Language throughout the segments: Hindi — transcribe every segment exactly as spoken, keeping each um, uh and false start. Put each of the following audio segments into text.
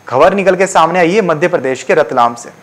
खबर निकल के सामने आई है मध्य प्रदेश के रतलाम से।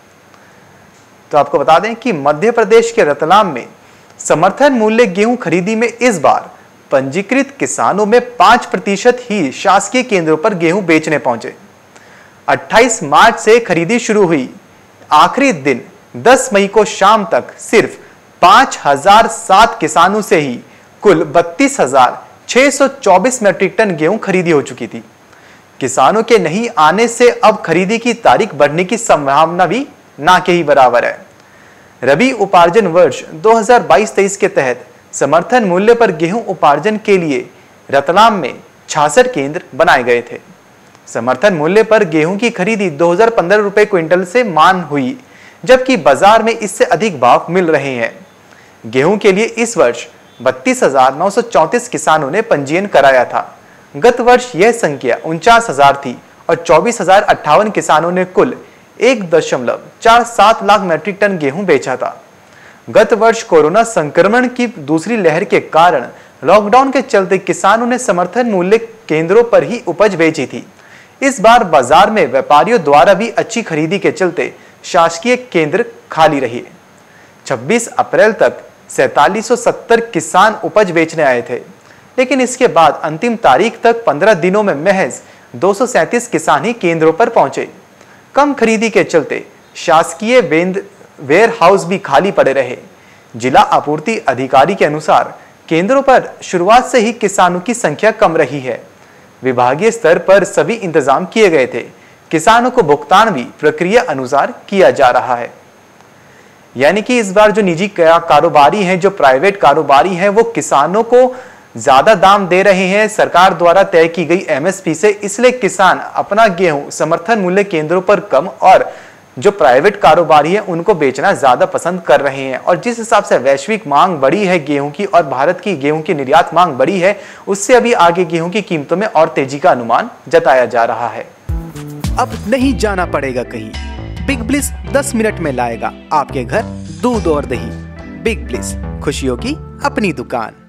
तो आपको बता दें कि मध्य प्रदेश के रतलाम में समर्थन मूल्य गेहूं खरीदी में इस बार पंजीकृत किसानों में पांच प्रतिशत ही शासकीय केंद्रों पर गेहूं बेचने पहुंचे। अट्ठाईस मार्च से खरीदी शुरू हुई। आखिरी दिन दस मई को शाम तक सिर्फ पांच हजार सात किसानों से ही कुल बत्तीस हजार छह सौ चौबीस मीट्रिक टन गेहूं खरीदी हो चुकी थी। किसानों के नहीं आने से अब खरीदी की तारीख बढ़ने की संभावना भी ना के ही बराबर है। रबी उपार्जन वर्ष दो हज़ार बाईस तेईस के तहत समर्थन मूल्य पर गेहूं उपार्जन के लिए रतलाम में छियासठ केंद्र बनाए गए थे। समर्थन मूल्य पर गेहूं की खरीदी दो हज़ार पंद्रह रुपए क्विंटल से मान हुई, जबकि बाजार में इससे अधिक भाव मिल रहे हैं। गेहूं के लिए इस वर्ष बत्तीस हजार नौ सौ चौंतीस किसानों ने पंजीयन कराया था। गत वर्ष यह संख्या उनचास हजार थी और चौबीस हजार अट्ठावन किसानों ने कुल एक दशमलव चार सात लाख मीट्रिक टन गेहूं बेचा था। गत वर्ष कोरोना संक्रमण की दूसरी लहर के कारण लॉकडाउन के चलते किसानों ने समर्थन मूल्य केंद्रों पर ही उपज बेची थी। इस बार बाजार में व्यापारियों द्वारा भी अच्छी खरीदी के चलते शासकीय केंद्र खाली रहे। छब्बीस अप्रैल तक सैतालीस सौ सत्तर किसान उपज बेचने आए थे, लेकिन इसके बाद अंतिम तारीख तक पंद्रह दिनों में महज दो सौ सैंतीस किसान ही केंद्रों पर पहुंचे। कम खरीदी के चलते शासकीय वेयर हाउस भी खाली पड़े रहे। जिला आपूर्ति अधिकारी के अनुसार केंद्रों पर शुरुआत से ही किसानों की संख्या कम रही है। विभागीय स्तर पर सभी इंतजाम किए गए थे। किसानों को भुगतान भी प्रक्रिया अनुसार किया जा रहा है। यानी कि इस बार जो निजी कारोबारी हैं, जो प्राइवेट कारोबारी हैं, वो किसानों को ज्यादा दाम दे रहे हैं सरकार द्वारा तय की गई एमएसपी से, इसलिए किसान अपना गेहूं समर्थन मूल्य केंद्रों पर कम और जो प्राइवेट कारोबारी हैं उनको बेचना ज्यादा पसंद कर रहे हैं। और जिस हिसाब से वैश्विक मांग बढ़ी है गेहूं की और भारत की गेहूं की निर्यात मांग बढ़ी है, उससे अभी आगे गेहूं की कीमतों में और तेजी का अनुमान जताया जा रहा है। अब नहीं जाना पड़ेगा कहीं, बिग ब्लिस दस मिनट में लाएगा आपके घर दूध और दही। बिग ब्लिस, खुशियों की अपनी दुकान।